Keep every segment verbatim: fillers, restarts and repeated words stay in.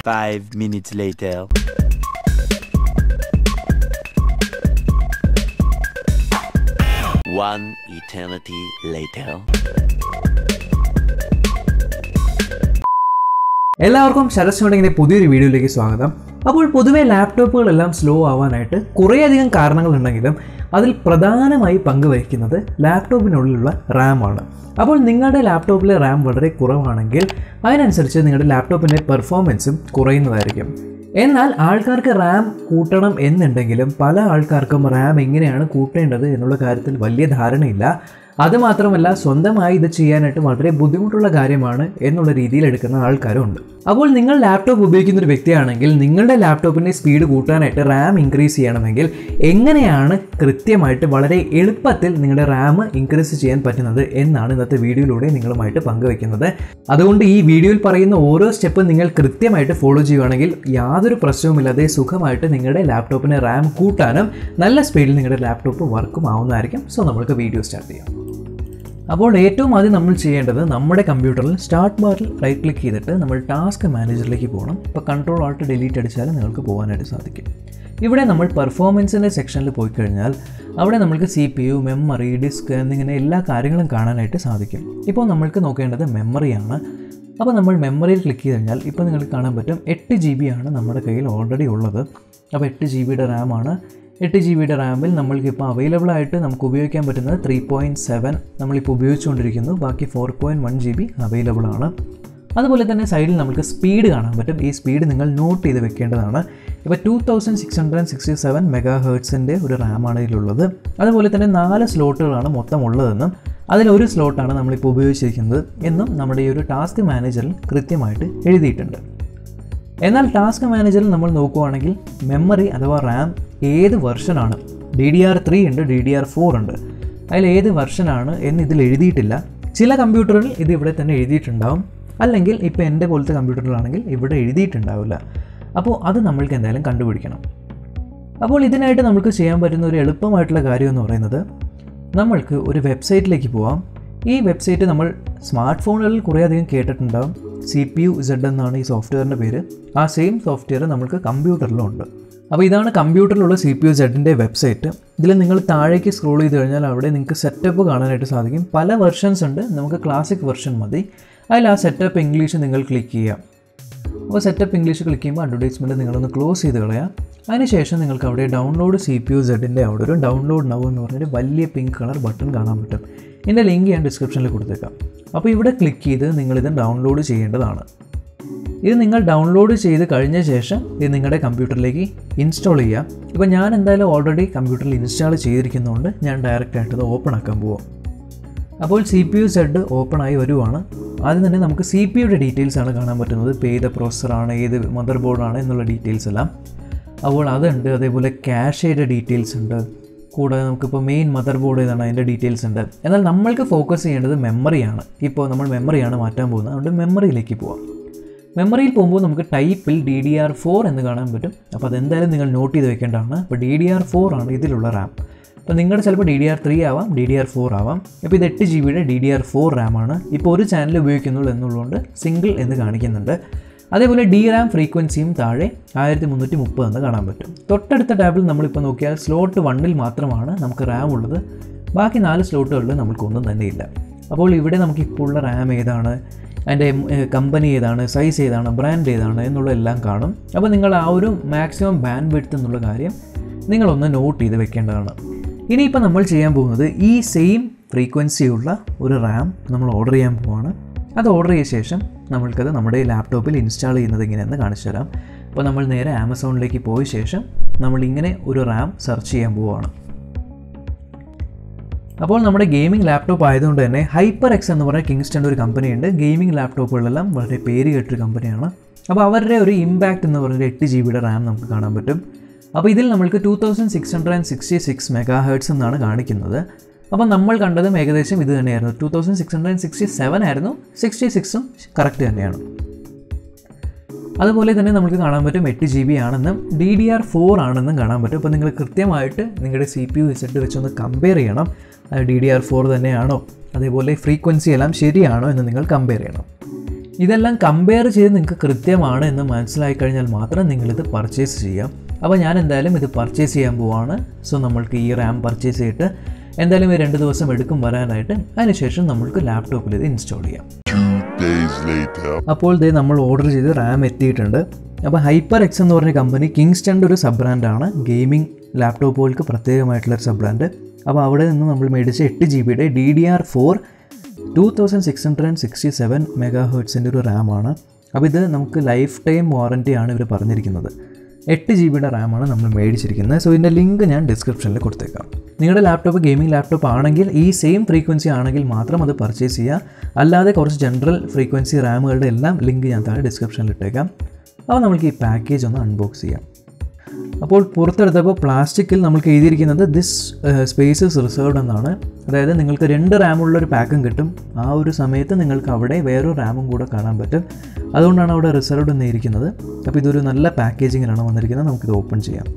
Five minutes later. One eternity later. എല്ലാവർക്കും ശരത് ഷോട്ടിങ്ങിന്റെ പുതിയൊരു വീഡിയോയിലേക്ക് സ്വാഗതം. അപ്പോൾ പൊതുവെ ലാപ്ടോപ്പുകളെല്ലാം സ്ലോ ആവാനായിട്ട് കുറേയധികം കാരണങ്ങളുണ്ടെങ്കിലും അതിൽ പ്രധാനമായി പങ്കുവഹിക്കുന്നത് ലാപ്ടോപ്പിനുള്ളിലുള്ള റാം ആണ്. അപ്പോൾ നിങ്ങളുടെ ലാപ്ടോപ്പിലെ റാം വളരെ കുറവാണെങ്കിൽ അതിനനുസരിച്ച് നിങ്ങളുടെ ലാപ്ടോപ്പിൻ്റെ പെർഫോമൻസും കുറയുന്നതായിരിക്കും. എന്നാൽ ആൾക്കാർക്ക് റാം കൂട്ടണം എന്നുണ്ടെങ്കിലും പല ആൾക്കാർക്കും റാം എങ്ങനെയാണ് കൂട്ടേണ്ടത് എന്നുള്ള കാര്യത്തിൽ വലിയ ധാരണയില്ല. അതുമാത്രമല്ല സ്വന്തമായി ഇത് ചെയ്യാനായിട്ട് വളരെ ബുദ്ധിമുട്ടുള്ള കാര്യമാണ് എന്നുള്ള രീതിയിൽ എടുക്കുന്ന ആൾക്കാരും ഉണ്ട്. അപ്പോൾ നിങ്ങൾ ലാപ്ടോപ്പ് ഉപയോഗിക്കുന്ന ഒരു വ്യക്തിയാണെങ്കിൽ നിങ്ങളുടെ ലാപ്ടോപ്പിൻ്റെ സ്പീഡ് കൂട്ടാനായിട്ട് റാം ഇൻക്രീസ് ചെയ്യണമെങ്കിൽ എങ്ങനെയാണ് കൃത്യമായിട്ട് വളരെ എളുപ്പത്തിൽ നിങ്ങളുടെ റാം ഇൻക്രീസ് ചെയ്യാൻ പറ്റുന്നത് എന്നാണ് ഇന്നത്തെ വീഡിയോയിലൂടെ നിങ്ങളുമായിട്ട് പങ്കുവയ്ക്കുന്നത്. അതുകൊണ്ട് ഈ വീഡിയോയിൽ പറയുന്ന ഓരോ സ്റ്റെപ്പും നിങ്ങൾ കൃത്യമായിട്ട് ഫോളോ ചെയ്യുകയാണെങ്കിൽ യാതൊരു പ്രശ്നവുമില്ലാതെ സുഖമായിട്ട് നിങ്ങളുടെ ലാപ്ടോപ്പിന് റാം കൂട്ടാനും നല്ല സ്പീഡിൽ നിങ്ങളുടെ ലാപ്ടോപ്പ് വർക്കും ആവുന്നതായിരിക്കും. സോ നമുക്ക് വീഡിയോ സ്റ്റാർട്ട് ചെയ്യാം. അപ്പോൾ ഏറ്റവും ആദ്യം നമ്മൾ ചെയ്യേണ്ടത് നമ്മുടെ കമ്പ്യൂട്ടറിൽ സ്റ്റാർട്ട് ബാറിൽ റൈറ്റ് ക്ലിക്ക് ചെയ്തിട്ട് നമ്മൾ ടാസ്ക് മാനേജറിലേക്ക് പോകണം. ഇപ്പോൾ കൺട്രോൾ ആൾട്ട് ഡിലീറ്റ് അടിച്ചാൽ നിങ്ങൾക്ക് പോകാനായിട്ട് സാധിക്കും. ഇവിടെ നമ്മൾ പെർഫോമൻസിൻ്റെ സെക്ഷനിൽ പോയി കഴിഞ്ഞാൽ അവിടെ നമുക്ക് C P U, memory, disk എന്നിങ്ങനെ എല്ലാ കാര്യങ്ങളും കാണാനായിട്ട് സാധിക്കും. ഇപ്പോൾ നമ്മൾക്ക് നോക്കേണ്ടത് മെമ്മറിയാണ്. അപ്പോൾ നമ്മൾ മെമ്മറിയിൽ ക്ലിക്ക് ചെയ്ത് കഴിഞ്ഞാൽ ഇപ്പോൾ നിങ്ങൾക്ക് കാണാൻ പറ്റും എട്ട് ജി ബി ആണ് നമ്മുടെ കയ്യിൽ ഓൾറെഡി ഉള്ളത്. അപ്പോൾ എട്ട് ജി ബിയുടെ റാമാണ്. എട്ട് ജി ബിയുടെ റാമിൽ നമ്മൾക്കിപ്പോൾ അവൈലബിൾ ആയിട്ട് നമുക്ക് ഉപയോഗിക്കാൻ പറ്റുന്നത് ത്രീ പോയിൻറ്റ് സെവൻ നമ്മളിപ്പോൾ ഉപയോഗിച്ചുകൊണ്ടിരിക്കുന്നു. ബാക്കി four point one G B available ആണ്. അതുപോലെ തന്നെ സൈഡിൽ നമുക്ക് സ്പീഡ് കാണാൻ പറ്റും. ഈ സ്പീഡ് നിങ്ങൾ നോട്ട് ചെയ്ത് വെക്കേണ്ടതാണ്. ഇപ്പോൾ two thousand six hundred sixty seven mega ഹേർട്സിൻ്റെ ഒരു റാമാണ് ഇതിലുള്ളത്. അതുപോലെ തന്നെ നാല് സ്ലോട്ടുകളാണ് മൊത്തം ഉള്ളതെന്നും അതിലൊരു സ്ലോട്ടാണ് നമ്മളിപ്പോൾ ഉപയോഗിച്ചിരിക്കുന്നത് എന്നും നമ്മുടെ ഈ ഒരു ടാസ്ക് മാനേജറിൽ കൃത്യമായിട്ട് എഴുതിയിട്ടുണ്ട്. എന്നാൽ ടാസ്ക് മാനേജറിൽ നമ്മൾ നോക്കുകയാണെങ്കിൽ മെമ്മറി അഥവാ റാം ഏത് വെർഷനാണ്, ഡി ഡി ആർ ത്രീ ഉണ്ട്, ഡി ഡി ആർ ഫോർ ഉണ്ട്, അതിൽ ഏത് വെർഷനാണ് എന്ന് ഇതിൽ എഴുതിയിട്ടില്ല. ചില കമ്പ്യൂട്ടറിൽ ഇത് ഇവിടെ തന്നെ എഴുതിയിട്ടുണ്ടാവും, അല്ലെങ്കിൽ ഇപ്പോൾ എൻ്റെ പോലത്തെ കമ്പ്യൂട്ടറിലാണെങ്കിൽ ഇവിടെ എഴുതിയിട്ടുണ്ടാവില്ല. അപ്പോൾ അത് നമ്മൾക്ക് എന്തായാലും കണ്ടുപിടിക്കണം. അപ്പോൾ ഇതിനായിട്ട് നമുക്ക് ചെയ്യാൻ പറ്റുന്ന ഒരു എളുപ്പമായിട്ടുള്ള കാര്യം എന്ന് പറയുന്നത് നമ്മൾക്ക് ഒരു വെബ്സൈറ്റിലേക്ക് പോവാം. ഈ വെബ്സൈറ്റ് നമ്മൾ സ്മാർട്ട് ഫോണുകളിൽ കുറേയധികം കേട്ടിട്ടുണ്ടാകും. സി പി യു ഇസഡ് എന്നാണ് ഈ സോഫ്റ്റ്വെയറിൻ്റെ പേര്. ആ സെയിം സോഫ്റ്റ്വെയർ നമുക്ക് കമ്പ്യൂട്ടറിലും ഉണ്ട്. അപ്പോൾ ഇതാണ് കമ്പ്യൂട്ടറിലുള്ള സി പി യു ഇസഡിൻ്റെ വെബ്സൈറ്റ്. ഇതിൽ നിങ്ങൾ താഴേക്ക് സ്ക്രോൾ ചെയ്ത് കഴിഞ്ഞാൽ അവിടെ നിങ്ങൾക്ക് സെറ്റപ്പ് കാണാനായിട്ട് സാധിക്കും. പല വെർഷൻസ് ഉണ്ട്, നമുക്ക് ക്ലാസിക് വെർഷൻ മതി. അതിൽ ആ സെറ്റപ്പ് ഇംഗ്ലീഷ് നിങ്ങൾ ക്ലിക്ക് ചെയ്യാം. അപ്പോൾ സെറ്റപ്പ് ഇംഗ്ലീഷ് ക്ലിക്ക് ചെയ്യുമ്പോൾ അഡ്വർടൈസ്മെൻറ്റ് നിങ്ങളൊന്ന് ക്ലോസ് ചെയ്ത് കളയാം. അതിനുശേഷം നിങ്ങൾക്ക് അവിടെ ഡൗൺലോഡ് സി പി യു ഇസഡിൻ്റെ അവിടെ ഒരു ഡൗൺലോഡ് നൗ എന്ന് പറഞ്ഞൊരു വലിയ പിങ്ക് കളർ ബട്ടൺ കാണാൻ പറ്റും. ഇതിൻ്റെ ലിങ്ക് ഞാൻ ഡിസ്ക്രിപ്ഷനിൽ കൊടുത്തേക്കാം. അപ്പോൾ ഇവിടെ ക്ലിക്ക് ചെയ്ത് നിങ്ങളിത് ഡൗൺലോഡ് ചെയ്യേണ്ടതാണ്. ഇത് നിങ്ങൾ ഡൗൺലോഡ് ചെയ്ത് കഴിഞ്ഞ ശേഷം ഇത് നിങ്ങളുടെ കമ്പ്യൂട്ടറിലേക്ക് ഇൻസ്റ്റാൾ ചെയ്യാം. ഇപ്പോൾ ഞാൻ എന്തായാലും ഓൾറെഡി കമ്പ്യൂട്ടറിൽ ഇൻസ്റ്റാൾ ചെയ്തിരിക്കുന്നതുകൊണ്ട് ഞാൻ ഡയറക്റ്റായിട്ട് ഇത് ഓപ്പൺ ആക്കാൻ പോവാം. അപ്പോൾ C P U Z open ആയി വരുവാണ്. ആദ്യം തന്നെ നമുക്ക് സി പി യുടെ ഡീറ്റെയിൽസ് ആണ് കാണാൻ പറ്റുന്നത്. ഇപ്പോൾ ഏത് പ്രോസസ്സറാണ്, ഏത് മദർ ബോർഡാണ് എന്നുള്ള ഡീറ്റെയിൽസ് എല്ലാം. അപ്പോൾ അതുണ്ട്. അതേപോലെ ക്യാഷയുടെ ഡീറ്റെയിൽസ് ഉണ്ട്. കൂടാതെ നമുക്കിപ്പോൾ മെയിൻ മദർ ബോർഡ് ഏതാണ് അതിൻ്റെ ഡീറ്റെയിൽസ് ഉണ്ട്. എന്നാൽ നമ്മൾക്ക് ഫോക്കസ് ചെയ്യേണ്ടത് മെമ്മറിയാണ്. ഇപ്പോൾ നമ്മൾ മെമ്മറിയാണ് മാറ്റാൻ പോകുന്നത്. അതുകൊണ്ട് മെമ്മറിയിലേക്ക് പോവാം. മെമ്മറിയിൽ പോകുമ്പോൾ നമുക്ക് ടൈപ്പിൽ ഡി ഡി ആർ ഫോർ എന്ന് കാണാൻ പറ്റും. അപ്പോൾ അതെന്തായാലും നിങ്ങൾ നോട്ട് ചെയ്ത് വെക്കേണ്ടതാണ്. അപ്പോൾ ഡി ഡി ആർ ഫോർ ആണ് ഇതിലുള്ള റാം. അപ്പോൾ നിങ്ങളുടെ ചിലപ്പോൾ ഡി ഡി ആർ ത്രീ ആവാം, ഡി ഡി ആർ ഫോർ ആവാം. ഇപ്പോൾ ഇത് എട്ട് ജി ബിയുടെ ഡി ഡി ആർ ഫോർ റാമാണ്. ഇപ്പോൾ ഒരു ചാനൽ ഉപയോഗിക്കുന്നുള്ളൂ എന്നുള്ളതുകൊണ്ട് സിംഗിൾ എന്ന് കാണിക്കുന്നുണ്ട്. അതേപോലെ ഡി റാം ഫ്രീക്വൻസിയും താഴെ ആയിരത്തി മുന്നൂറ്റി മുപ്പത് എന്ന് കാണാൻ പറ്റും. തൊട്ടടുത്ത ടാബിൽ നമ്മളിപ്പോൾ നോക്കിയാൽ സ്ലോട്ട് വണ്ണിൽ മാത്രമാണ് നമുക്ക് റാം ഉള്ളത്. ബാക്കി നാല് സ്ലോട്ടുകളിൽ നമുക്കൊന്നും തന്നെ ഇല്ല. അപ്പോൾ ഇവിടെ നമുക്കിപ്പോൾ ഉള്ള റാം ഏതാണ്, അതിൻ്റെ കമ്പനി ഏതാണ്, സൈസ് ഏതാണ്, ബ്രാൻഡ് ഏതാണ് എന്നുള്ളതെല്ലാം കാണും. അപ്പോൾ നിങ്ങൾ ആ ഒരു മാക്സിമം ബാൻഡ് വിഡ്ത്ത് എന്നുള്ള കാര്യം നിങ്ങളൊന്ന് നോട്ട് ചെയ്ത് വെക്കേണ്ടതാണ്. ഇനിയിപ്പോൾ നമ്മൾ ചെയ്യാൻ പോകുന്നത് ഈ സെയിം ഫ്രീക്വൻസിയുള്ള ഒരു റാം നമ്മൾ ഓർഡർ ചെയ്യാൻ പോവാണ്. അത് ഓർഡർ ചെയ്ത ശേഷം നമ്മൾക്കത് നമ്മുടെ ലാപ്ടോപ്പിൽ ഇൻസ്റ്റാൾ ചെയ്യുന്നത് എങ്ങനെയെന്ന് കാണിച്ചു തരാം. അപ്പോൾ നമ്മൾ നേരെ ആമസോണിലേക്ക് പോയ ശേഷം നമ്മളിങ്ങനെ ഒരു റാം സെർച്ച് ചെയ്യാൻ പോവുകയാണ്. അപ്പോൾ നമ്മുടെ ഗെയിമിംഗ് ലാപ്ടോപ്പ് ആയതുകൊണ്ട് തന്നെ ഹൈപ്പർ എക്സ് എന്ന് പറഞ്ഞ കിങ്സ്റ്റൻ്റെ ഒരു കമ്പനിയുണ്ട്. ഗെയിമിംഗ് ലാപ്ടോപ്പുകളെല്ലാം വളരെ പേര് കേട്ടൊരു കമ്പനിയാണ്. അപ്പോൾ അവരുടെ ഒരു ഇമ്പാക്റ്റ് എന്ന് പറഞ്ഞൊരു എട്ട് ജി ബിയുടെ റാം നമുക്ക് കാണാൻ പറ്റും. അപ്പോൾ ഇതിൽ നമ്മൾക്ക് two thousand six hundred and sixty six mega hertz എന്നാണ് കാണിക്കുന്നത്. അപ്പോൾ നമ്മൾ കണ്ടതും ഏകദേശം ഇത് തന്നെയായിരുന്നു. Two thousand six hundred sixty seven ആയിരുന്നു, സിക്സ്റ്റി സിക്സും കറക്റ്റ് തന്നെയാണ്. അതുപോലെ തന്നെ നമുക്ക് കാണാൻ പറ്റും എട്ട് ജി ബി ആണെന്നും ഡി ഡി ആർ ഫോർ ആണെന്നും കാണാൻ പറ്റും. അപ്പോൾ നിങ്ങൾ കൃത്യമായിട്ട് നിങ്ങളുടെ സി പി യു വെച്ചിട്ട് വെച്ചൊന്ന് കമ്പയർ ചെയ്യണം. ഡി ഡി ആർ ഫോർ തന്നെയാണോ, അതേപോലെ ഫ്രീക്വൻസി എല്ലാം ശരിയാണോ എന്ന് നിങ്ങൾ കമ്പയർ ചെയ്യണം. ഇതെല്ലാം കമ്പയർ ചെയ്ത് നിങ്ങൾക്ക് കൃത്യമാണ് എന്ന് മനസ്സിലായി കഴിഞ്ഞാൽ മാത്രം നിങ്ങളിത് പർച്ചേസ് ചെയ്യാം. അപ്പോൾ ഞാൻ എന്തായാലും ഇത് പർച്ചേസ് ചെയ്യാൻ പോവാണ്. സോ നമ്മൾക്ക് ഈ റാം പർച്ചേസ് ചെയ്തിട്ട് എന്തായാലും ഈ രണ്ട് ദിവസം എടുക്കും വരാനായിട്ട്. അതിനുശേഷം നമ്മൾക്ക് ലാപ്ടോപ്പിൽ ഇത് ഇൻസ്റ്റാൾ ചെയ്യാം. അപ്പോൾ ഇതേ നമ്മൾ ഓർഡർ ചെയ്ത് റാം എത്തിയിട്ടുണ്ട്. അപ്പോൾ ഹൈപ്പർ എക്സ് എന്ന് പറഞ്ഞ കമ്പനി കിങ്സ്റ്റൻ്റെ ഒരു സബ് ബ്രാൻഡാണ്, ഗെയിമിംഗ് ലാപ്ടോപ്പുകൾക്ക് പ്രത്യേകമായിട്ടുള്ളൊരു സബ് ബ്രാൻഡ്. അപ്പോൾ അവിടെ നിന്ന് നമ്മൾ മേടിച്ച എട്ട് ജി ബിയുടെ D D R four two thousand six hundred and sixty seven mega ഹേർട്സിൻ്റെ ഒരു റാമാണ്. അപ്പോൾ ഇത് നമുക്ക് ലൈഫ് ടൈം വാറൻറ്റിയാണ് ഇവർ പറഞ്ഞിരിക്കുന്നത്. എട്ട് ജി ബിയുടെ റാമാണ് നമ്മൾ മേടിച്ചിരിക്കുന്നത്. സോ ഇതിൻ്റെ ലിങ്ക് ഞാൻ ഡിസ്ക്രിപ്ഷനിൽ കൊടുത്തേക്കാം. നിങ്ങളുടെ ലാപ്ടോപ്പ് ഗെയിമിംഗ് ലാപ്ടോപ്പ് ആണെങ്കിൽ ഈ സെയിം ഫ്രീക്വൻസി ആണെങ്കിൽ മാത്രം അത് പർച്ചേസ് ചെയ്യുക. അല്ലാതെ കുറച്ച് ജനറൽ ഫ്രീക്വൻസി റാമുകളുടെ എല്ലാം ലിങ്ക് ഞാൻ താഴെ ഡിസ്ക്രിപ്ഷനിൽ ഇട്ടേക്കാം. അപ്പോൾ നമുക്ക് ഈ പാക്കേജ് ഒന്ന് അൺബോക്സ് ചെയ്യാം. അപ്പോൾ പുറത്തെടുത്തപ്പോൾ പ്ലാസ്റ്റിക്കിൽ നമുക്ക് എഴുതിയിരിക്കുന്നത് ദിസ് സ്പേസസ് റിസർവ്ഡ് എന്നാണ്. അതായത് നിങ്ങൾക്ക് രണ്ട് റാമുള്ളൊരു പാക്കും കിട്ടും. ആ ഒരു സമയത്ത് നിങ്ങൾക്ക് അവിടെ വേറൊരു റാമും കൂടെ കാണാൻ പറ്റും. അതുകൊണ്ടാണ് അവിടെ റിസർവ്ഡ് എന്ന് ഇരിക്കുന്നത്. അപ്പോൾ ഇതൊരു നല്ല പാക്കേജിങ്ങിലാണ് വന്നിരിക്കുന്നത്. നമുക്കിത് ഓപ്പൺ ചെയ്യാം.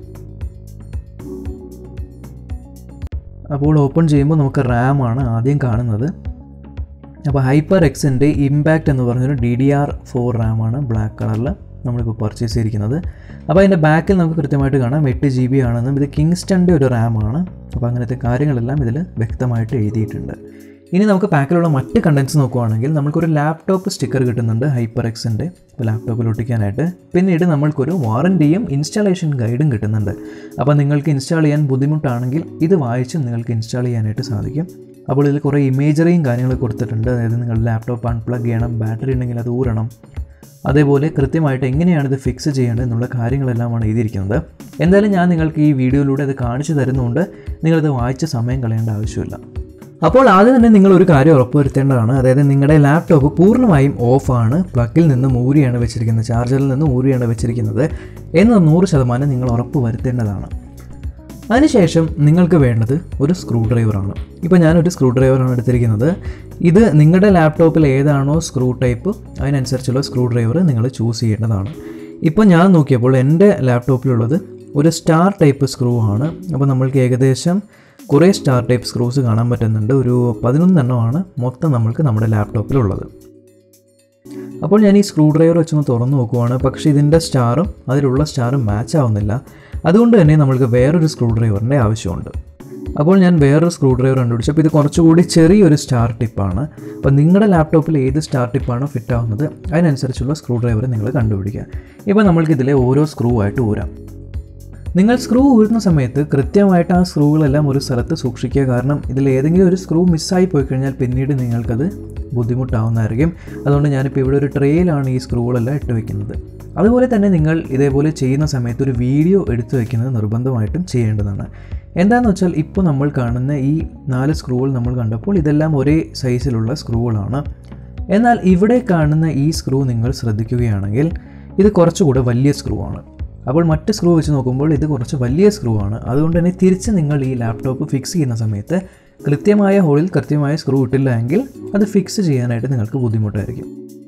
അപ്പോൾ ഓപ്പൺ ചെയ്യുമ്പോൾ നമുക്ക് റാമാണ് ആദ്യം കാണുന്നത്. അപ്പോൾ ഹൈപ്പർ എക്സിൻ്റെ ഇമ്പാക്റ്റ് എന്ന് പറഞ്ഞൊരു ഡി ഡി ആർ ഫോർ റാമാണ് ബ്ലാക്ക് കളറിൽ നമ്മളിപ്പോൾ പർച്ചേസ് ചെയ്തിരിക്കുന്നത്. അപ്പോൾ അതിൻ്റെ ബാക്കിൽ നമുക്ക് കൃത്യമായിട്ട് കാണാം എട്ട് ജി ബി ആണെന്നും ഇത് കിങ്സ്റ്റൻ്റെ ഒരു റാമാണ്. അപ്പോൾ അങ്ങനത്തെ കാര്യങ്ങളെല്ലാം ഇതിൽ വ്യക്തമായിട്ട് എഴുതിയിട്ടുണ്ട്. ഇനി നമുക്ക് പാക്കിലുള്ള മറ്റ് കണ്ടൻസ് നോക്കുകയാണെങ്കിൽ നമുക്കൊരു ലാപ്ടോപ്പ് സ്റ്റിക്കർ കിട്ടുന്നുണ്ട് ഹൈപ്പർ എക്സിൻ്റെ, ഇപ്പോൾ ലാപ്ടോപ്പിൽ ഒട്ടിക്കാനായിട്ട്. പിന്നീട് നമ്മൾക്കൊരു വാറൻറ്റിയും ഇൻസ്റ്റാളേഷൻ ഗൈഡും കിട്ടുന്നുണ്ട്. അപ്പോൾ നിങ്ങൾക്ക് ഇൻസ്റ്റാൾ ചെയ്യാൻ ബുദ്ധിമുട്ടാണെങ്കിൽ ഇത് വായിച്ചും നിങ്ങൾക്ക് ഇൻസ്റ്റാൾ ചെയ്യാനായിട്ട് സാധിക്കും. അപ്പോൾ ഇതിൽ കുറേ ഇമേജറിയും കാര്യങ്ങൾ കൊടുത്തിട്ടുണ്ട്. അതായത് നിങ്ങൾ ലാപ്ടോപ്പ് അൺപ്ലഗ് ചെയ്യണം, ബാറ്ററി ഉണ്ടെങ്കിൽ അത് ഊരണം, അതേപോലെ കൃത്യമായിട്ട് എങ്ങനെയാണ് ഇത് ഫിക്സ് ചെയ്യേണ്ടത് എന്നുള്ള കാര്യങ്ങളെല്ലാമാണ് എഴുതിയിരിക്കുന്നത്. എന്തായാലും ഞാൻ നിങ്ങൾക്ക് ഈ വീഡിയോയിലൂടെ അത് കാണിച്ചു തരുന്നതുകൊണ്ട് നിങ്ങളിത് വായിച്ച് സമയം കളയേണ്ട ആവശ്യമില്ല. അപ്പോൾ ആദ്യം തന്നെ നിങ്ങൾ ഒരു കാര്യം ഉറപ്പുവരുത്തേണ്ടതാണ്. അതായത് നിങ്ങളുടെ ലാപ്ടോപ്പ് പൂർണ്ണമായും ഓഫാണ്, പ്ലഗിൽ നിന്ന് ഊരിയാണ് വെച്ചിരിക്കുന്നത്, ചാർജറിൽ നിന്ന് ഊരിയാണ് വെച്ചിരിക്കുന്നത് എന്ന് നൂറ് ശതമാനം നിങ്ങൾ ഉറപ്പ് വരുത്തേണ്ടതാണ്. അതിനുശേഷം നിങ്ങൾക്ക് വേണ്ടത് ഒരു സ്ക്രൂ ഡ്രൈവറാണ്. ഇപ്പോൾ ഞാനൊരു സ്ക്രൂ ഡ്രൈവറാണ് എടുത്തിരിക്കുന്നത്. ഇത് നിങ്ങളുടെ ലാപ്ടോപ്പിൽ ഏതാണോ സ്ക്രൂ ടൈപ്പ് അതിനനുസരിച്ചുള്ള സ്ക്രൂ ഡ്രൈവർ നിങ്ങൾ ചൂസ് ചെയ്യേണ്ടതാണ്. ഇപ്പോൾ ഞാൻ നോക്കിയപ്പോൾ എൻ്റെ ലാപ്ടോപ്പിലുള്ളത് ഒരു സ്റ്റാർ ടൈപ്പ് സ്ക്രൂ ആണ്. അപ്പോൾ നമ്മൾക്ക് ഏകദേശം കുറേ സ്റ്റാർ ടൈപ്പ് സ്ക്രൂസ് കാണാൻ പറ്റുന്നുണ്ട്. ഒരു പതിനൊന്നെണ്ണമാണ് മൊത്തം നമ്മൾക്ക് നമ്മുടെ ലാപ്ടോപ്പിലുള്ളത്. അപ്പോൾ ഞാൻ ഈ സ്ക്രൂ ഡ്രൈവർ വെച്ചൊന്ന് തുറന്നു നോക്കുവാണ്. പക്ഷേ ഇതിൻ്റെ സ്റ്റാറും അതിലുള്ള സ്റ്റാറും മാച്ച് ആവുന്നില്ല. അതുകൊണ്ട് തന്നെ നമ്മൾക്ക് വേറൊരു സ്ക്രൂ ഡ്രൈവറിൻ്റെ ആവശ്യമുണ്ട്. അപ്പോൾ ഞാൻ വേറൊരു സ്ക്രൂ ഡ്രൈവർ കണ്ടുപിടിച്ചു. അപ്പോൾ ഇത് കുറച്ചുകൂടി ചെറിയൊരു സ്റ്റാർ ടിപ്പാണ്. അപ്പോൾ നിങ്ങളുടെ ലാപ്ടോപ്പിൽ ഏത് സ്റ്റാർ ടിപ്പാണോ ഫിറ്റ് ആവുന്നത് അതിനനുസരിച്ചുള്ള സ്ക്രൂ ഡ്രൈവർ നിങ്ങൾ കണ്ടുപിടിക്കുക. ഇപ്പോൾ നമ്മൾക്കിതിലെ ഓരോ സ്ക്രൂ ആയിട്ട് ഊരാം. നിങ്ങൾ സ്ക്രൂ ഊരുന്ന സമയത്ത് കൃത്യമായിട്ട് ആ സ്ക്രൂകളെല്ലാം ഒരു സ്ഥലത്ത് സൂക്ഷിക്കുക. കാരണം ഇതിൽ ഏതെങ്കിലും ഒരു സ്ക്രൂ മിസ്സായി പോയി കഴിഞ്ഞാൽ പിന്നീട് നിങ്ങൾക്കത് ബുദ്ധിമുട്ടാവുന്നതായിരിക്കും. അതുകൊണ്ട് ഞാനിപ്പോൾ ഇവിടെ ഒരു ട്രേയിലാണ് ഈ സ്ക്രൂകളെല്ലാം ഇട്ട് വയ്ക്കുന്നത്. അതുപോലെ തന്നെ നിങ്ങൾ ഇതേപോലെ ചെയ്യുന്ന സമയത്ത് ഒരു വീഡിയോ എടുത്തു വയ്ക്കുന്നത് നിർബന്ധമായിട്ടും ചെയ്യേണ്ടതാണ്. എന്താണെന്ന് വെച്ചാൽ ഇപ്പോൾ നമ്മൾ കാണുന്ന ഈ നാല് സ്ക്രൂകൾ നമ്മൾ കണ്ടപ്പോൾ ഇതെല്ലാം ഒരേ സൈസിലുള്ള സ്ക്രൂകളാണ്. എന്നാൽ ഇവിടെ കാണുന്ന ഈ സ്ക്രൂ നിങ്ങൾ ശ്രദ്ധിക്കുകയാണെങ്കിൽ ഇത് കുറച്ചുകൂടെ വലിയ സ്ക്രൂ ആണ്. അപ്പോൾ മറ്റ് സ്ക്രൂ വെച്ച് നോക്കുമ്പോൾ ഇത് കുറച്ച് വലിയ സ്ക്രൂ ആണ്. അതുകൊണ്ട് തന്നെ തിരിച്ച് നിങ്ങൾ ഈ ലാപ്ടോപ്പ് ഫിക്സ് ചെയ്യുന്ന സമയത്ത് കൃത്യമായ ഹോളിൽ കൃത്യമായ സ്ക്രൂ ഇട്ടില്ല എങ്കിൽ അത് ഫിക്സ് ചെയ്യാനായിട്ട് നിങ്ങൾക്ക് ബുദ്ധിമുട്ടായിരിക്കും.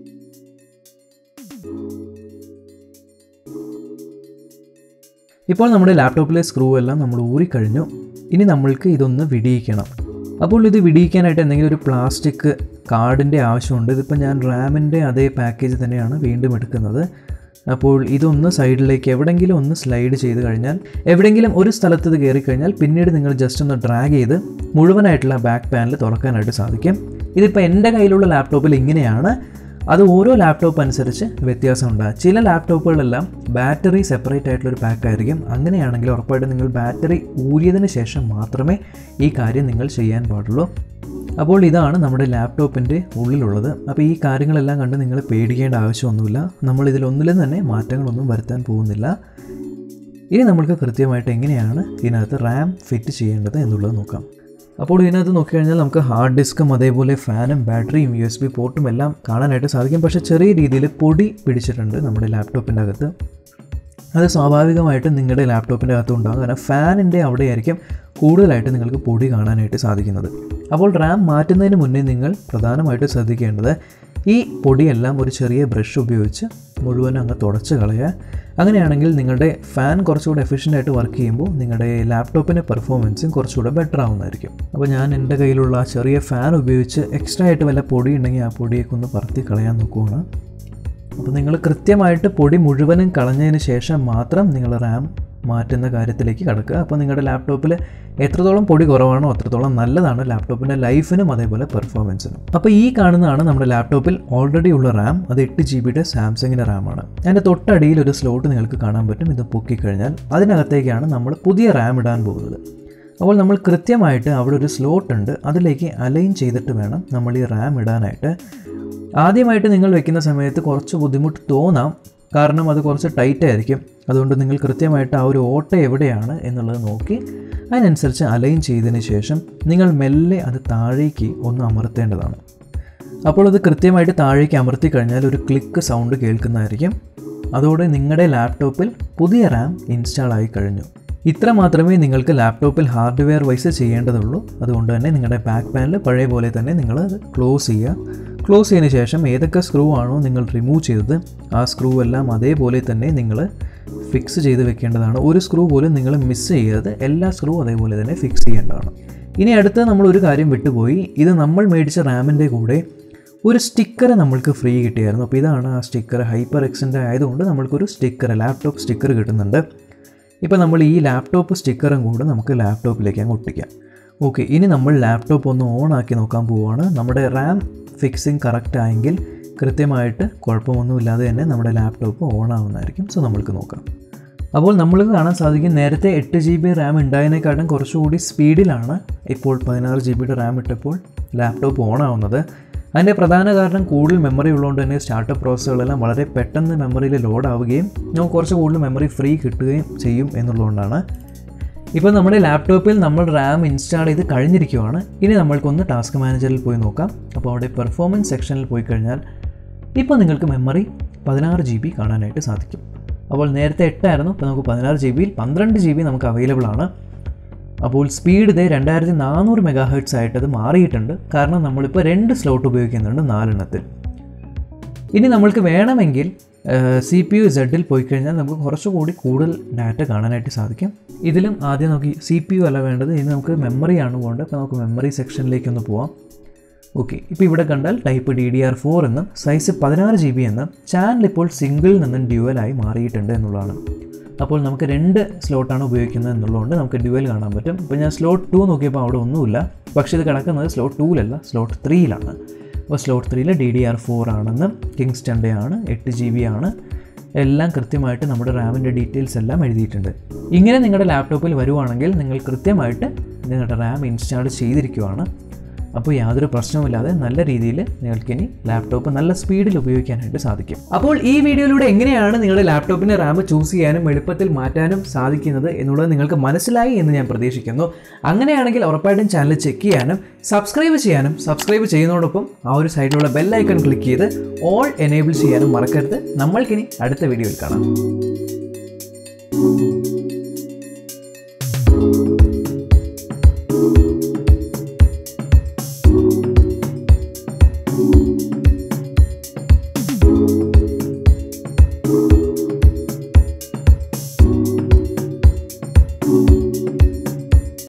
ഇപ്പോൾ നമ്മുടെ ലാപ്ടോപ്പിലെ സ്ക്രൂ എല്ലാം നമ്മൾ ഊരിക്കഴിഞ്ഞു. ഇനി നമ്മൾക്ക് ഇതൊന്ന് വിടിയിക്കണം. അപ്പോൾ ഇത് വിടിയിക്കാനായിട്ട് എന്തെങ്കിലും ഒരു പ്ലാസ്റ്റിക് കാർഡിൻ്റെ ആവശ്യമുണ്ട്. ഇതിപ്പോൾ ഞാൻ റാമിൻ്റെ അതേ പാക്കേജ് തന്നെയാണ് വീണ്ടും എടുക്കുന്നത്. അപ്പോൾ ഇതൊന്ന് സൈഡിലേക്ക് എവിടെയെങ്കിലും ഒന്ന് സ്ലൈഡ് ചെയ്ത് കഴിഞ്ഞാൽ എവിടെയെങ്കിലും ഒരു സ്ഥലത്ത് ഇത് കയറിക്കഴിഞ്ഞാൽ പിന്നീട് നിങ്ങൾ ജസ്റ്റ് ഒന്ന് ഡ്രാഗ് ചെയ്ത് മുഴുവനായിട്ടുള്ള ബാക്ക് പാനൽ തുറക്കാനായിട്ട് സാധിക്കും. ഇതിപ്പോൾ എൻ്റെ കയ്യിലുള്ള ലാപ്ടോപ്പിൽ ഇങ്ങനെയാണ്. അത് ഓരോ ലാപ്ടോപ്പ് അനുസരിച്ച് വ്യത്യാസമുണ്ട്. ചില ലാപ്ടോപ്പുകളെല്ലാം ബാറ്ററി സെപ്പറേറ്റ് ആയിട്ടുള്ളൊരു പാക്കായിരിക്കും. അങ്ങനെയാണെങ്കിൽ ഉറപ്പായിട്ടും നിങ്ങൾ ബാറ്ററി ഊരിയതിന് ശേഷം മാത്രമേ ഈ കാര്യം നിങ്ങൾ ചെയ്യാൻ പാടുള്ളൂ. അപ്പോൾ ഇതാണ് നമ്മുടെ ലാപ്ടോപ്പിൻ്റെ ഉള്ളിലുള്ളത്. അപ്പോൾ ഈ കാര്യങ്ങളെല്ലാം കണ്ട് നിങ്ങൾ പേടിക്കേണ്ട ആവശ്യമൊന്നുമില്ല. നമ്മൾ ഇതിലൊന്നിലും തന്നെ മാറ്റങ്ങളൊന്നും വരുത്താൻ പോകുന്നില്ല. ഇനി നമ്മൾക്ക് കൃത്യമായിട്ട് എങ്ങനെയാണ് ഇതിനകത്ത് റാം ഫിറ്റ് ചെയ്യേണ്ടത് എന്നുള്ളത് നോക്കാം. അപ്പോൾ ഇതിനകത്ത് നോക്കിക്കഴിഞ്ഞാൽ നമുക്ക് ഹാർഡ് ഡിസ്ക്കും അതേപോലെ ഫാനും ബാറ്ററിയും യു എസ് ബി പോർട്ടും എല്ലാം കാണാനായിട്ട് സാധിക്കും. പക്ഷേ ചെറിയ രീതിയിൽ പൊടി പിടിച്ചിട്ടുണ്ട് നമ്മുടെ ലാപ്ടോപ്പിൻ്റെ അകത്ത്. അത് സ്വാഭാവികമായിട്ടും നിങ്ങളുടെ ലാപ്ടോപ്പിൻ്റെ അകത്ത് ഉണ്ടാകും. കാരണം ഫാനിൻ്റെ അവിടെയായിരിക്കും കൂടുതലായിട്ട് നിങ്ങൾക്ക് പൊടി കാണാനായിട്ട് സാധിക്കുന്നത്. അപ്പോൾ റാം മാറ്റുന്നതിന് മുന്നേ നിങ്ങൾ പ്രധാനമായിട്ട് ശ്രദ്ധിക്കേണ്ടത് ഈ പൊടിയെല്ലാം ഒരു ചെറിയ ബ്രഷ് ഉപയോഗിച്ച് മുഴുവൻ അങ്ങ് തുടച്ച് കളയുക. അങ്ങനെയാണെങ്കിൽ നിങ്ങളുടെ ഫാൻ കുറച്ചുകൂടെ എഫിഷ്യൻ്റ് ആയിട്ട് വർക്ക് ചെയ്യുമ്പോൾ നിങ്ങളുടെ ലാപ്ടോപ്പിൻ്റെ പെർഫോമൻസും കുറച്ചുകൂടെ ബെറ്റർ ആവുന്നതായിരിക്കും. അപ്പോൾ ഞാൻ എൻ്റെ കയ്യിലുള്ള ആ ചെറിയ ഫാൻ ഉപയോഗിച്ച് എക്സ്ട്രാ ആയിട്ട് വല്ല പൊടി ഉണ്ടെങ്കിൽ ആ പൊടിയൊക്കെ ഒന്ന് പറത്തി കളയാൻ നോക്കുകയാണ്. അപ്പോൾ നിങ്ങൾ കൃത്യമായിട്ട് പൊടി മുഴുവനും കളഞ്ഞതിന് ശേഷം മാത്രം നിങ്ങൾ റാം മാറ്റുന്ന കാര്യത്തിലേക്ക് കടക്കുക. അപ്പോൾ നിങ്ങളുടെ ലാപ്ടോപ്പിൽ എത്രത്തോളം പൊടി കുറവാണോ അത്രത്തോളം നല്ലതാണ് ലാപ്ടോപ്പിൻ്റെ ലൈഫിനും അതേപോലെ പെർഫോമൻസിനും. അപ്പോൾ ഈ കാണുന്നതാണ് നമ്മുടെ ലാപ്ടോപ്പിൽ ഓൾറെഡി ഉള്ള റാം. അത് എട്ട് ജി ബിയുടെ സാംസങ്ങിൻ്റെ റാമാണ്. അതിൻ്റെ തൊട്ടടിയിൽ ഒരു സ്ലോട്ട് നിങ്ങൾക്ക് കാണാൻ പറ്റും. ഇത് പൊക്കിക്കഴിഞ്ഞാൽ അതിനകത്തേക്കാണ് നമ്മൾ പുതിയ റാം ഇടാൻ പോകുന്നത്. അപ്പോൾ നമ്മൾ കൃത്യമായിട്ട് അവിടെ ഒരു സ്ലോട്ട് ഉണ്ട്, അതിലേക്ക് അലൈൻ ചെയ്തിട്ട് വേണം നമ്മൾ ഈ റാം ഇടാനായിട്ട്. ആദ്യമായിട്ട് നിങ്ങൾ വെക്കുന്ന സമയത്ത് കുറച്ച് ബുദ്ധിമുട്ട് തോന്നാം, കാരണം അത് കുറച്ച് ടൈറ്റ് ആയിരിക്കും. അതുകൊണ്ട് നിങ്ങൾ കൃത്യമായിട്ട് ആ ഒരു ഓട്ട എവിടെയാണ് എന്നുള്ളത് നോക്കി അതിനനുസരിച്ച് അലൈൻ ചെയ്തതിന് ശേഷം നിങ്ങൾ മെല്ലെ അത് താഴേക്ക് ഒന്ന് അമർത്തേണ്ടതാണ്. അപ്പോൾ അത് കൃത്യമായിട്ട് താഴേക്ക് അമർത്തി കഴിഞ്ഞാൽ ഒരു ക്ലിക്ക് സൗണ്ട് കേൾക്കുന്നതായിരിക്കും. അതോടെ നിങ്ങളുടെ ലാപ്ടോപ്പിൽ പുതിയ റാം ഇൻസ്റ്റാൾ ആയി കഴിഞ്ഞു. ഇത്ര മാത്രമേ നിങ്ങൾക്ക് ലാപ്ടോപ്പിൽ ഹാർഡ്വെയർ വൈസ് ചെയ്യേണ്ടതുള്ളൂ. അതുകൊണ്ട് തന്നെ നിങ്ങളുടെ ബാക്ക് പാനൽ പഴയ പോലെ തന്നെ നിങ്ങൾ അത് ക്ലോസ് ചെയ്യുക. ക്ലോസ് ചെയ്തതിന് ശേഷം ഏതൊക്കെ സ്ക്രൂ ആണോ നിങ്ങൾ റിമൂവ് ചെയ്തത് ആ സ്ക്രൂ എല്ലാം അതേപോലെ തന്നെ നിങ്ങൾ ഫിക്സ് ചെയ്ത് വെക്കേണ്ടതാണ്. ഒരു സ്ക്രൂ പോലും നിങ്ങൾ മിസ് ചെയ്യരുത്, എല്ലാ സ്ക്രൂ അതേപോലെ തന്നെ ഫിക്സ് ചെയ്യേണ്ടതാണ്. ഇനി അടുത്ത് നമ്മളൊരു കാര്യം വിട്ടുപോയി. ഇത് നമ്മൾ മേടിച്ച റാമിൻ്റെ കൂടെ ഒരു സ്റ്റിക്കർ നമ്മൾക്ക് ഫ്രീ കിട്ടിയായിരുന്നു. അപ്പോൾ ഇതാണ് ആ സ്റ്റിക്കർ. ഹൈപ്പർ എക്സിൻ്റെ ആയതുകൊണ്ട് നമ്മൾക്കൊരു സ്റ്റിക്കർ, ലാപ്ടോപ്പ് സ്റ്റിക്കർ കിട്ടുന്നുണ്ട്. ഇപ്പോൾ നമ്മൾ ഈ ലാപ്ടോപ്പ് സ്റ്റിക്കറും കൂടെ നമുക്ക് ലാപ്ടോപ്പിലേക്ക് അങ്ങ് ഒട്ടിക്കാം. ഓക്കെ, ഇനി നമ്മൾ ലാപ്ടോപ്പ് ഒന്ന് ഓൺ ആക്കി നോക്കാൻ പോവുകയാണ്. നമ്മുടെ റാം ഫിക്സിങ് കറക്റ്റ് ആയെങ്കിൽ കൃത്യമായിട്ട് കുഴപ്പമൊന്നുമില്ലാതെ തന്നെ നമ്മുടെ ലാപ്ടോപ്പ് ഓൺ ആവുന്നതായിരിക്കും. സോ നമ്മൾക്ക് നോക്കാം. അപ്പോൾ നമ്മൾക്ക് കാണാൻ സാധിക്കും നേരത്തെ എട്ട് ജി ബി റാം ഉണ്ടായതിനേക്കാളും കുറച്ചുകൂടി സ്പീഡിലാണ് ഇപ്പോൾ പതിനാറ് ജി ബിയുടെ റാം ഇട്ടപ്പോൾ ലാപ്ടോപ്പ് ഓൺ ആവുന്നത്. അതിൻ്റെ പ്രധാന കാരണം കൂടുതൽ മെമ്മറി ഉള്ളതുകൊണ്ട് തന്നെ സ്റ്റാർട്ടപ്പ് പ്രോസസ്സുകളെല്ലാം വളരെ പെട്ടെന്ന് മെമ്മറിയിൽ ലോഡ് ആവുകയും നമുക്ക് കുറച്ച് കൂടുതൽ മെമ്മറി ഫ്രീ കിട്ടുകയും ചെയ്യും എന്നുള്ളതുകൊണ്ടാണ്. ഇപ്പോൾ നമ്മുടെ ലാപ്ടോപ്പിൽ നമ്മൾ റാം ഇൻസ്റ്റാൾ ചെയ്ത് കഴിഞ്ഞിരിക്കുകയാണ്. ഇനി നമ്മൾക്കൊന്ന് ടാസ്ക് മാനേജറിൽ പോയി നോക്കാം. അപ്പോൾ അവിടെ പെർഫോമൻസ് സെക്ഷനിൽ പോയി കഴിഞ്ഞാൽ ഇപ്പോൾ നിങ്ങൾക്ക് മെമ്മറി പതിനാറ് ജി ബി കാണാനായിട്ട് സാധിക്കും. അപ്പോൾ നേരത്തെ എട്ടായിരുന്നു, ഇപ്പോൾ നമുക്ക് പതിനാറ് ജി ബിയിൽ പന്ത്രണ്ട് ജി ബി നമുക്ക് അവൈലബിൾ ആണ്. അപ്പോൾ സ്പീഡ് ഇതേ രണ്ടായിരത്തി നാനൂറ് മെഗാ ഹെർട്സ് ആയിട്ടത് മാറിയിട്ടുണ്ട്. കാരണം നമ്മളിപ്പോൾ രണ്ട് സ്ലോട്ട് ഉപയോഗിക്കുന്നുണ്ട് നാലെണ്ണത്തിൽ. ഇനി നമ്മൾക്ക് വേണമെങ്കിൽ സി പി യു സെഡിൽ പോയി കഴിഞ്ഞാൽ നമുക്ക് കുറച്ചുകൂടി കൂടുതൽ ഡാറ്റ കാണാനായിട്ട് സാധിക്കും. ഇതിലും ആദ്യം നോക്കി സി പി യു അല്ല വേണ്ടത്, ഇനി നമുക്ക് മെമ്മറിയാണ് പോകേണ്ടത്. അപ്പോൾ നമുക്ക് മെമ്മറി സെക്ഷനിലേക്കൊന്ന് പോവാം. ഓക്കെ, ഇപ്പോൾ ഇവിടെ കണ്ടാൽ type D D R four എന്നും സൈസ് പതിനാറ് ജി ബി എന്നും ചാനൽ ഇപ്പോൾ സിംഗിളിൽ നിന്നും ഡ്യുവലായി മാറിയിട്ടുണ്ട് എന്നുള്ളതാണ്. അപ്പോൾ നമുക്ക് രണ്ട് സ്ലോട്ടാണ് ഉപയോഗിക്കുന്നത് എന്നുള്ളതുകൊണ്ട് നമുക്ക് ഡ്യുവൽ കാണാൻ പറ്റും. ഇപ്പോൾ ഞാൻ സ്ലോട്ട് ടു നോക്കിയപ്പോൾ അവിടെ ഒന്നുമില്ല, പക്ഷേ ഇത് കിടക്കുന്നത് സ്ലോട്ട് ടൂവിലല്ല, സ്ലോട്ട് ത്രീയിലാണ്. അപ്പോൾ സ്ലോട്ട് ത്രീയിൽ ഡി ഡി ആർ ഫോർ ആണെന്ന്, കിങ്സ്റ്റൻ്റെ ആണ്, എട്ട് ജി ബി ആണ്, എല്ലാം കൃത്യമായിട്ട് നമ്മുടെ റാമിൻ്റെ ഡീറ്റെയിൽസ് എല്ലാം എഴുതിയിട്ടുണ്ട്. ഇങ്ങനെ നിങ്ങളുടെ ലാപ്ടോപ്പിൽ വരുവാണെങ്കിൽ നിങ്ങൾ കൃത്യമായിട്ട് നിങ്ങളുടെ റാം ഇൻസ്റ്റാൾ ചെയ്തിരിക്കുവാണ്. അപ്പോൾ യാതൊരു പ്രശ്നവുമില്ലാതെ നല്ല രീതിയിൽ നിങ്ങൾക്കിനി ലാപ്ടോപ്പ് നല്ല സ്പീഡിൽ ഉപയോഗിക്കാനായിട്ട് സാധിക്കും. അപ്പോൾ ഈ വീഡിയോയിലൂടെ എങ്ങനെയാണ് നിങ്ങളുടെ ലാപ്ടോപ്പിൻ്റെ റാം ചൂസ് ചെയ്യാനും എളുപ്പത്തിൽ മാറ്റാനും സാധിക്കുന്നത് എന്നുള്ളത് നിങ്ങൾക്ക് മനസ്സിലായി എന്ന് ഞാൻ പ്രതീക്ഷിക്കുന്നു. അങ്ങനെയാണെങ്കിൽ ഉറപ്പായിട്ടും ചാനൽ ചെക്ക് ചെയ്യാനും സബ്സ്ക്രൈബ് ചെയ്യാനും, സബ്സ്ക്രൈബ് ചെയ്യുന്നതോടൊപ്പം ആ ഒരു സൈഡിലുള്ള ബെൽ ഐക്കൺ ക്ലിക്ക് ചെയ്ത് ഓൾ എനേബിൾ ചെയ്യാനും മറക്കരുത്. നമ്മൾക്കിനി അടുത്ത വീഡിയോയിൽ കാണാം.